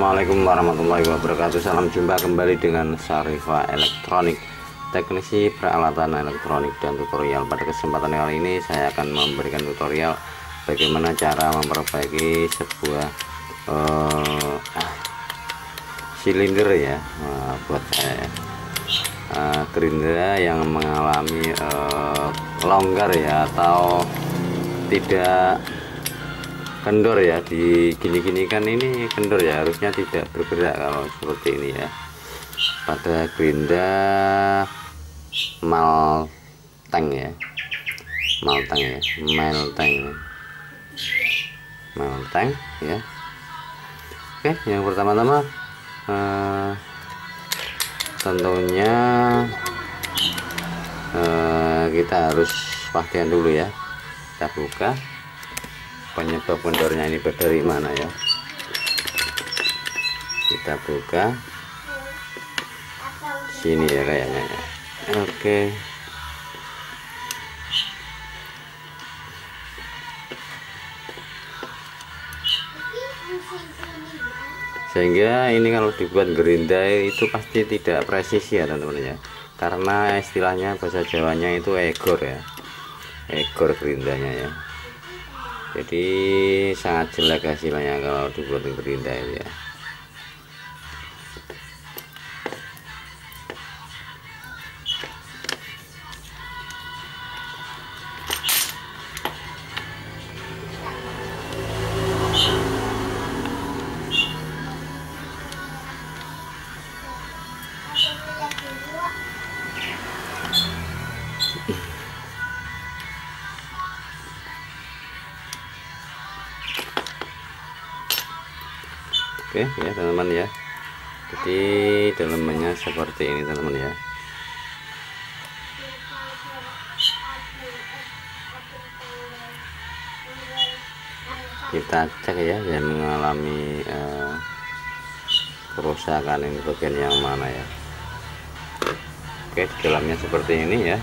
Assalamualaikum warahmatullahi wabarakatuh. Salam jumpa kembali dengan Syarifah Elektronik, teknisi peralatan elektronik dan tutorial. Pada kesempatan kali ini saya akan memberikan tutorial bagaimana cara memperbaiki sebuah silinder ya, buat saya gerindra yang mengalami longgar ya, atau tidak kendor ya. Di gini-gini kan ini kendor ya, harusnya tidak bergerak kalau seperti ini ya. Pada gerinda melteng ya, melteng ya. Oke, yang pertama-tama tentunya kita harus pastikan dulu ya. Kita buka penyebab kendornya ini dari mana ya. Kita buka sini ya kayaknya ya. Oke, sehingga ini kalau dibuat gerinda itu pasti tidak presisi ya teman-teman ya, karena istilahnya bahasa Jawanya itu egor ya, egor gerindanya ya. Jadi sangat jelek hasilnya kalau dibuat gerinda ya. Oke ya teman-teman ya, jadi dalemannya seperti ini teman-teman ya. Kita cek ya, yang mengalami kerusakan ini bagian yang mana ya. Oke, di dalamnya seperti ini ya.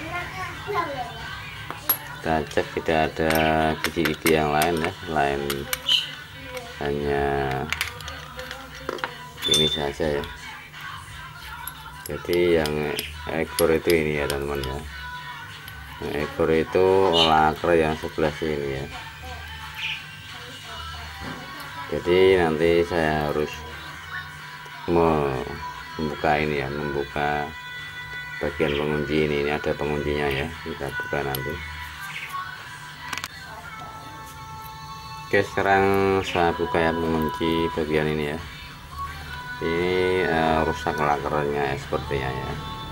Kita cek tidak ada gigi-gigi yang lain ya, selain hanya ini saja ya. Jadi yang ekor itu ini ya teman-teman ya, yang ekor itu laker yang sebelah sini ya. Jadi nanti saya harus membuka ini ya, membuka bagian pengunci ini ada penguncinya ya, kita buka nanti. Oke, sekarang saya buka ya pengunci bagian ini ya. Ini rusak lakernya ya, sepertinya ya.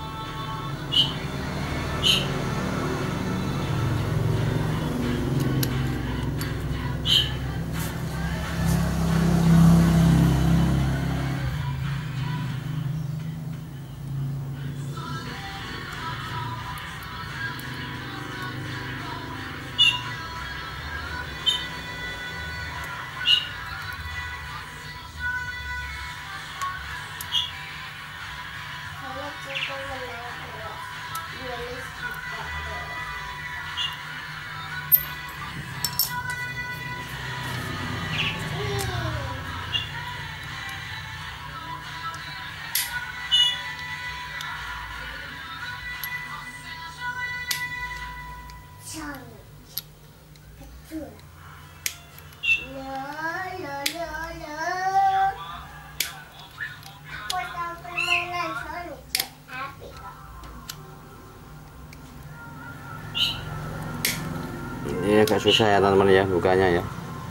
Ini agak susah ya teman-teman ya bukanya ya.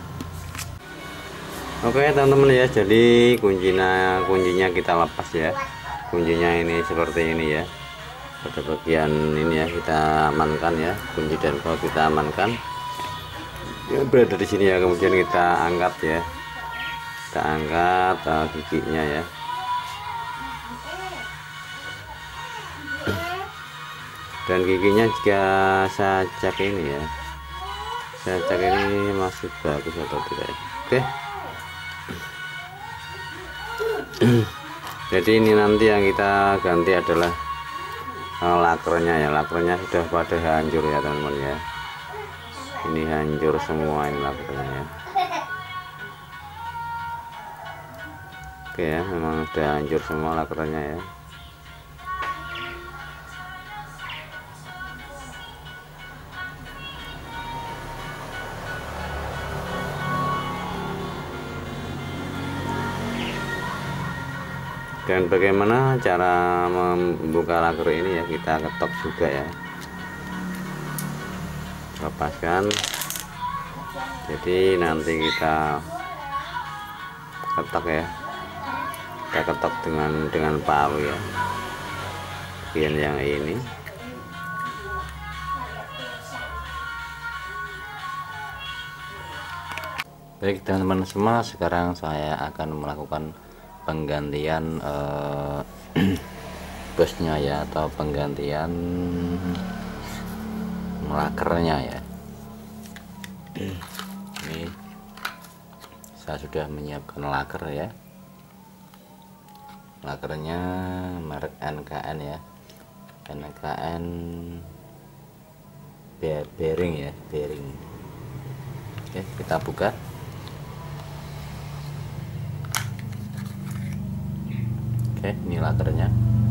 Oke teman-teman ya, jadi kuncinya kita lepas ya. Kuncinya ini seperti ini ya. Pada bagian ini ya kita amankan ya, kunci dan baut kita amankan ya, berada di sini ya. Kemudian kita angkat ya, kita angkat giginya ya. Dan giginya jika saya cek ini ya, saya cek ini masih bagus atau tidak ya. Oke. Jadi ini nanti yang kita ganti adalah lakernya ya. Lakernya sudah pada hancur ya teman-teman ya. Ini hancur semua ini lakernya ya. Oke ya, memang sudah hancur semua lakernya ya. Dan bagaimana cara membuka laker ini ya, kita ketok juga ya, lepaskan. Jadi nanti kita ketok ya, kita ketok dengan palu ya, bagian yang ini. Baik teman-teman semua, sekarang saya akan melakukan penggantian busnya ya, atau penggantian lakernya ya. Ini saya sudah menyiapkan laker ya, lakernya merek NKN ya, NKN bearing ya, bearing. Oke, kita buka. Oke, ini lakernya.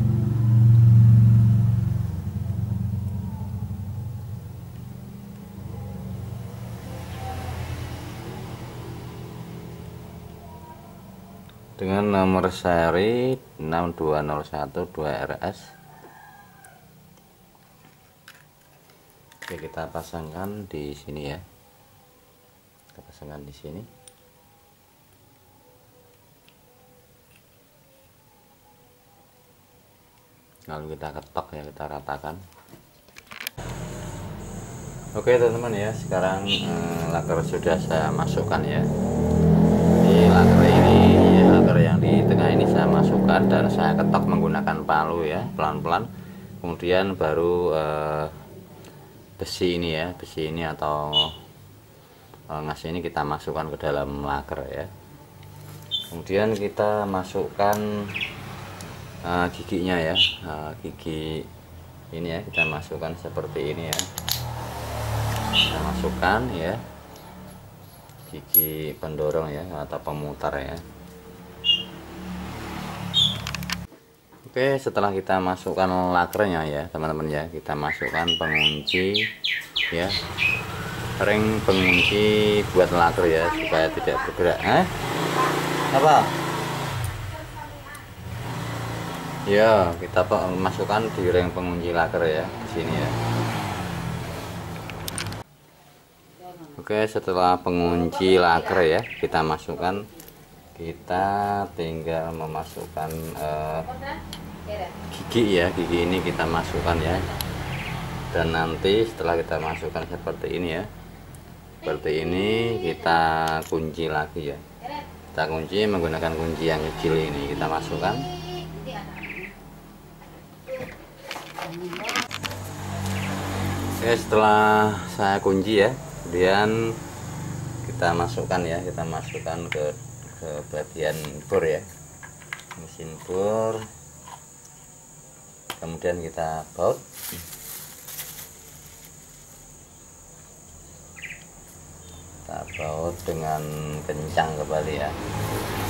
Dengan nomor seri 62012 RS. Oke, kita pasangkan di sini ya. Kita pasangkan di sini. Lalu kita ketok ya, kita ratakan. Oke teman-teman ya, sekarang laker sudah saya masukkan ya. Di laker ini ya, laker yang di tengah ini saya masukkan dan saya ketok menggunakan palu ya, pelan-pelan. Kemudian baru besi ini ya, besi ini atau ngas ini kita masukkan ke dalam laker ya. Kemudian kita masukkan giginya ya, gigi ini ya, kita masukkan seperti ini ya, kita masukkan ya, gigi pendorong ya atau pemutar ya. Oke, setelah kita masukkan lakernya ya teman-teman ya, kita masukkan pengunci ya, ring pengunci buat laker ya, supaya tidak bergerak. Apa? Ya, kita masukkan di ring pengunci laker ya, di sini ya. Oke, setelah pengunci laker ya, kita masukkan, kita tinggal memasukkan gigi ya, gigi ini kita masukkan ya. Dan nanti setelah kita masukkan seperti ini ya, seperti ini, kita kunci lagi ya. Kita kunci menggunakan kunci yang kecil ini, kita masukkan. Oke, setelah saya kunci ya, kemudian kita masukkan ya, kita masukkan ke bagian bor ya, mesin bor. Kemudian kita baut, kita baut dengan kencang kembali ya.